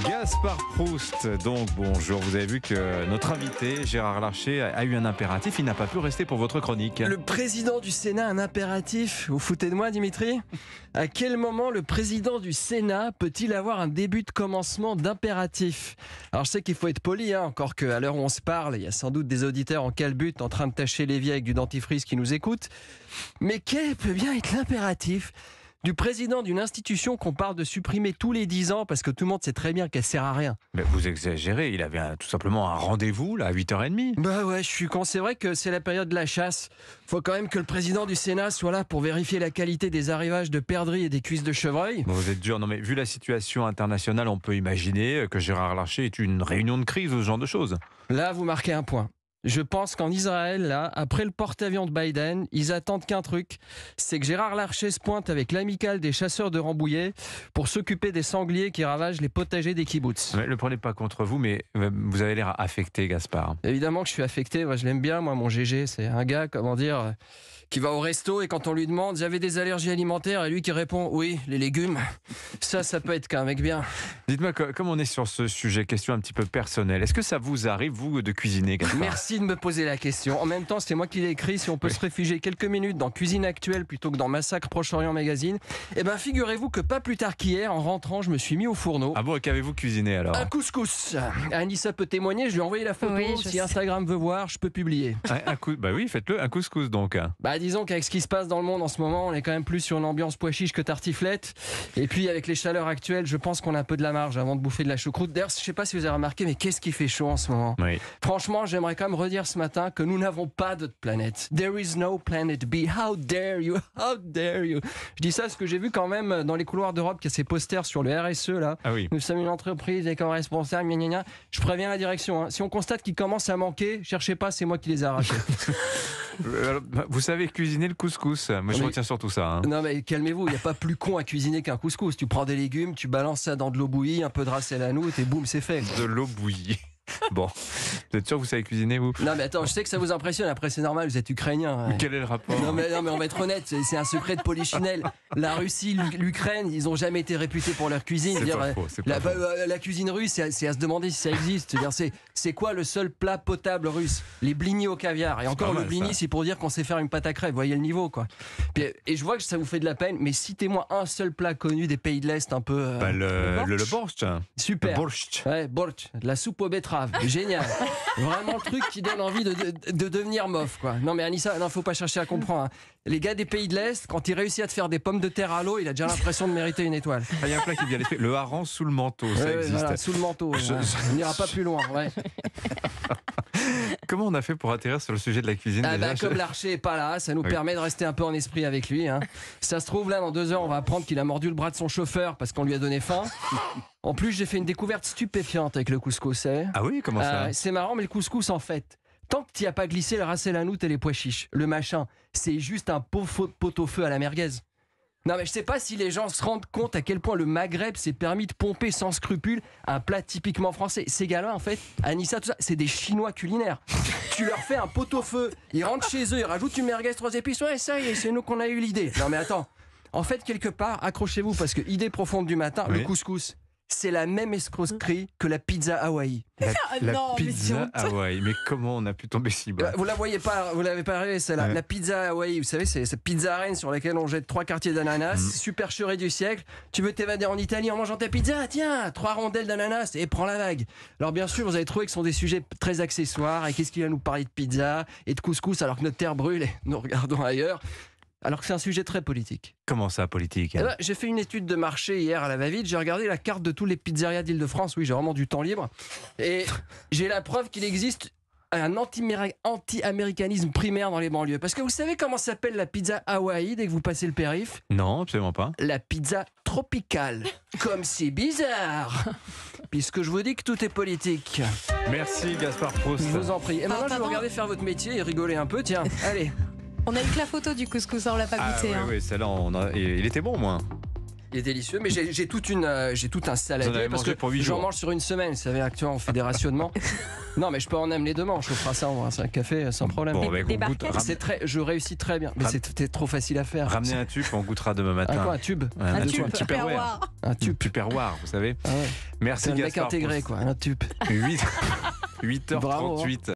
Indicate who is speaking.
Speaker 1: Gaspard Proust, donc bonjour. Vous avez vu que notre invité, Gérard Larcher, a eu un impératif. Il n'a pas pu rester pour votre chronique.
Speaker 2: Le président du Sénat a un impératif. Vous foutez de moi, Dimitri? À quel moment le président du Sénat peut-il avoir un début de commencement d'impératif? Alors je sais qu'il faut être poli, encore qu'à l'heure où on se parle, il y a sans doute des auditeurs en calbut en train de tâcher l'évier avec du dentifrice qui nous écoutent. Mais quel peut bien être l'impératif du président d'une institution qu'on parle de supprimer tous les 10 ans parce que tout le monde sait très bien qu'elle sert à rien?
Speaker 1: Mais vous exagérez, il avait tout simplement un rendez-vous là, à 8h30.
Speaker 2: Bah ouais, je suis con. C'est vrai que c'est la période de la chasse. Faut quand même que le président du Sénat soit là pour vérifier la qualité des arrivages de perdrix et des cuisses de chevreuil.
Speaker 1: Bon, vous êtes dur, non mais vu la situation internationale, on peut imaginer que Gérard Larcher est une réunion de crise ou ce genre de choses.
Speaker 2: Là, vous marquez un point. Je pense qu'en Israël, là, après le porte-avions de Biden, ils attendent qu'un truc, c'est que Gérard Larcher se pointe avec l'amicale des chasseurs de Rambouillet pour s'occuper des sangliers qui ravagent les potagers des kibboutz.
Speaker 1: Ne le prenez pas contre vous, mais vous avez l'air affecté, Gaspard.
Speaker 2: Évidemment que je suis affecté, moi je l'aime bien, moi mon GG, c'est un gars, qui va au resto et quand on lui demande « J'avais des allergies alimentaires » et lui qui répond « Oui, les légumes ». Ça peut être qu'un mec bien.
Speaker 1: Dites-moi, comme on est sur ce sujet, question un petit peu personnelle, est-ce que ça vous arrive, vous, de cuisiner, Gaspard?
Speaker 2: Merci de me poser la question. En même temps, c'est moi qui l'ai écrit. Si on peut se réfugier quelques minutes dans Cuisine Actuelle plutôt que dans Massacre Proche-Orient Magazine, eh ben figurez-vous que pas plus tard qu'hier, en rentrant, je me suis mis au fourneau.
Speaker 1: Ah bon, et qu'avez-vous cuisiné alors?
Speaker 2: Un couscous. Anissa peut témoigner, je lui ai envoyé la photo.
Speaker 3: Oui,
Speaker 2: si Instagram veut voir, je peux publier.
Speaker 1: Bah oui, faites-le, un couscous donc.
Speaker 2: Bah disons qu'avec ce qui se passe dans le monde en ce moment, on est quand même plus sur une ambiance pois chiche que tartiflette. Et puis avec les chaleurs actuelles, je pense qu'on a un peu de la marge avant de bouffer de la choucroute. D'ailleurs, je sais pas si vous avez remarqué, mais qu'est-ce qui fait chaud en ce moment?
Speaker 1: Oui.
Speaker 2: Franchement, j'aimerais quand même redire ce matin que nous n'avons pas d'autre planète. There is no planet B. How dare you? How dare you? Je dis ça parce que j'ai vu quand même dans les couloirs d'Europe qu'il y a ces posters sur le RSE là.
Speaker 1: Ah oui.
Speaker 2: Nous sommes une entreprise avec un responsable, gna gna gna. Je préviens la direction. Si on constate qu'il commence à manquer, cherchez pas, c'est moi qui les ai arrachés.
Speaker 1: Vous savez cuisiner le couscous. Moi, je retiens surtout ça.
Speaker 2: Non mais calmez-vous, il n'y a pas plus con à cuisiner qu'un couscous. Tu prends des légumes, tu balances ça dans de l'eau bouillie, un peu de racel à nous et boum, c'est fait.
Speaker 1: De l'eau bouillie. Bon, vous êtes sûr que vous savez cuisiner, vous?
Speaker 2: Non mais attends, je sais que ça vous impressionne, après c'est normal, vous êtes ukrainien.
Speaker 1: Mais quel est le rapport?
Speaker 2: Non mais on va être honnête, c'est un secret de polichinelle. La Russie, l'Ukraine, ils n'ont jamais été réputés pour leur cuisine. La cuisine russe, c'est à se demander si ça existe. C'est quoi le seul plat potable russe? Les blinis au caviar. Et encore, le blini, c'est pour dire qu'on sait faire une pâte à crêpes. Vous voyez le niveau, quoi. Et je vois que ça vous fait de la peine, mais citez-moi un seul plat connu des pays de l'Est un peu...
Speaker 1: le borscht.
Speaker 2: Super.
Speaker 1: Le borscht.
Speaker 2: Ouais, borscht. La soupe aux betteraves. Génial. Vraiment le truc qui donne envie de devenir mof, quoi. Non mais Anissa, faut pas chercher à comprendre. Les gars des pays de l'Est, quand il réussit à te faire des pommes de terre à l'eau, il a déjà l'impression de mériter une étoile.
Speaker 1: Il y a un plat qui vient l'esprit. Le hareng sous le manteau, ça existe.
Speaker 2: Voilà, sous le manteau. On n'ira pas plus loin. Ouais.
Speaker 1: Comment on a fait pour atterrir sur le sujet de la cuisine déjà?
Speaker 2: Comme Larcher est pas là, ça nous permet de rester un peu en esprit avec lui. Ça se trouve, là, dans 2 heures, on va apprendre qu'il a mordu le bras de son chauffeur parce qu'on lui a donné faim. En plus, j'ai fait une découverte stupéfiante avec le couscous.
Speaker 1: Ah oui, comment ça?
Speaker 2: C'est marrant, mais le couscous, en fait, tant que tu n'y as pas glissé le racel à noute et les pois chiches, le machin, c'est juste un pot-au-feu à la merguez. Non mais je sais pas si les gens se rendent compte à quel point le Maghreb s'est permis de pomper sans scrupule un plat typiquement français. Ces gars-là, en fait, Anissa, tout ça, c'est des Chinois culinaires. Tu leur fais un pot-au-feu, ils rentrent chez eux, ils rajoutent une merguez 3 épices, ouais ça y est, c'est nous qu'on a eu l'idée. Non mais attends, en fait quelque part, accrochez-vous parce que idée profonde du matin, le couscous, c'est la même escroquerie que la pizza Hawaï.
Speaker 1: La pizza Hawaï, mais comment on a pu tomber si bas?
Speaker 2: Vous la voyez pas, vous l'avez pas rêvé, c'est la pizza Hawaï. Vous savez, c'est cette pizza reine sur laquelle on jette 3 quartiers d'ananas, supercherie du siècle. Tu veux t'évader en Italie en mangeant ta pizza? Tiens, 3 rondelles d'ananas et prends la vague. Alors bien sûr, vous avez trouvé que ce sont des sujets très accessoires. Et qu'est-ce qu'il va nous parler de pizza et de couscous alors que notre terre brûle et nous regardons ailleurs? Alors que c'est un sujet très politique.
Speaker 1: Comment ça, politique?
Speaker 2: J'ai fait une étude de marché hier à la va-vite. J'ai regardé la carte de tous les pizzerias d'Île-de-France. Oui, j'ai vraiment du temps libre. Et j'ai la preuve qu'il existe un anti-américanisme primaire dans les banlieues. Parce que vous savez comment s'appelle la pizza Hawaï dès que vous passez le périph'?
Speaker 1: Non, absolument pas.
Speaker 2: La pizza tropicale. Comme c'est bizarre. Puisque je vous dis que tout est politique.
Speaker 1: Merci Gaspard Proust.
Speaker 2: Je vous en prie. Et maintenant, je vais regarder faire votre métier et rigoler un peu. Tiens, allez.
Speaker 3: On a eu que la photo du couscous, on l'a pas goûté.
Speaker 1: Oui, celle-là, il était bon, moi.
Speaker 2: Il est délicieux, mais j'ai tout un saladier
Speaker 1: Vous en avez
Speaker 2: parce
Speaker 1: mangé
Speaker 2: que
Speaker 1: pour 8
Speaker 2: j'en
Speaker 1: jours.
Speaker 2: mange sur une semaine. Vous savez, actuellement, on fait des rationnements. Non, mais je peux en amener demain. On chauffera ça, on va un café sans problème.
Speaker 1: Bon, bah,
Speaker 3: Des
Speaker 1: écoute,
Speaker 3: barquettes.
Speaker 2: Je réussis très bien, mais c'était trop facile à faire.
Speaker 1: ramenez un tube, on goûtera demain
Speaker 2: Un
Speaker 1: matin.
Speaker 2: quoi, un tube
Speaker 3: Un
Speaker 2: de
Speaker 3: tube,
Speaker 2: quoi
Speaker 1: Tupperware.
Speaker 2: Un tube.
Speaker 1: Tupperware, vous savez.
Speaker 2: Ah ouais.
Speaker 1: Merci
Speaker 2: C'est un mec
Speaker 1: Gaspard.
Speaker 2: intégré, quoi. Un tube.
Speaker 1: 8h38.
Speaker 2: Bravo, hein.